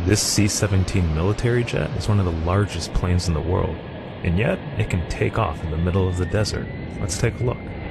This C-17 military jet is one of the largest planes in the world, and yet it can take off in the middle of the desert. Let's take a look.